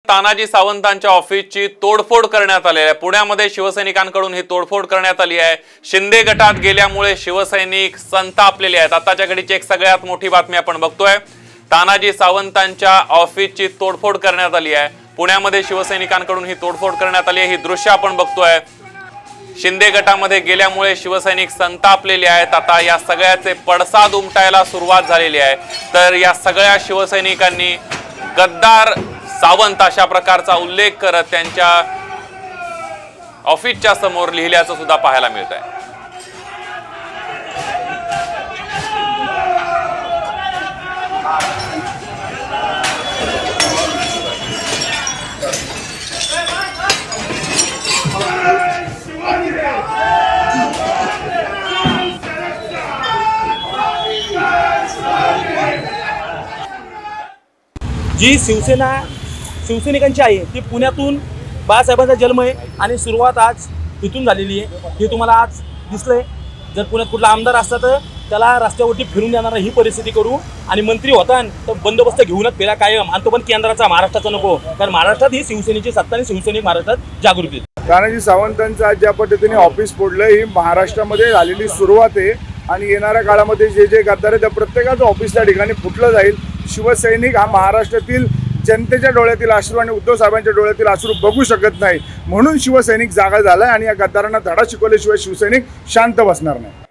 तानाजी सावंतांच्या ऑफिसची तोडफोड करण्यात आली आहे। पुण्यामध्ये शिवसैनिकांकडून ही तोडफोड करण्यात आली आहे। शिंदे गटात गेल्यामुळे शिवसैनिक संतापलेले आहेत। आताच्या घडीची एक सगळ्यात मोठी बातमी आपण बघतोय। तानाजी सावंतांच्या ऑफिसची तोडफोड करण्यात आली आहे। पुण्यामध्ये शिवसैनिकांकडून ही तोडफोड करण्यात आली आहे। ही दृश्य आपण बघतोय। शिंदे गटामध्ये गेल्यामुळे शिवसैनिक संतापलेले आहेत। आता या सगळ्याचे पडसाद उमटायला सुरुवात झालेली आहे। तर या सगळ्या शिवसैनिकांनी गद्दार सावंत अशा प्रकारचा उल्लेख करत त्यांच्या ऑफिसच्या समोर लिहिल्याचं सुद्धा पाहायला मिळत आहे। जी शिवसैनिकांची आहे ती पुण्यातून बाळासाहेबांचा जन्म आहे आणि सुरुवात आज इथून झालेली आहे। हे तुम्हाला आज दिसलंय। जर पुण्यात कुठला आमदार असता तर त्याला रस्त्यावरती फिरून देणार ही परिस्थिती करू आणि मंत्री होता तर बंदोबस्त घेऊनच पेला कायम आणि तो पण केंद्राचा, महाराष्ट्राचा नको। कारण महाराष्ट्रात ही शिवसेनेची सत्ता आणि शिवसैनिक महाराष्ट्रात जागृती। तानाजी सावंतांचं आज ज्या पद्धतीने ऑफिस फोडलं ही महाराष्ट्रामध्ये झालेली सुरुवात आहे आणि येणाऱ्या काळामध्ये जे जे गद्दार आहे त्या प्रत्येकाचं ऑफिस त्या ठिकाणी फुटलं जाईल। शिवसैनिक हा महाराष्ट्रातील जनतेच्या डोळ्यातील अश्रू आणि उद्धव साहेबांच्या डोळ्यातील अश्रू बघू शकत नाही, म्हणून शिवसैनिक जागा झाला आणि या गद्दारांना धडा शिकवल्याशिवाय शिवसैनिक शांत बसणार नाही।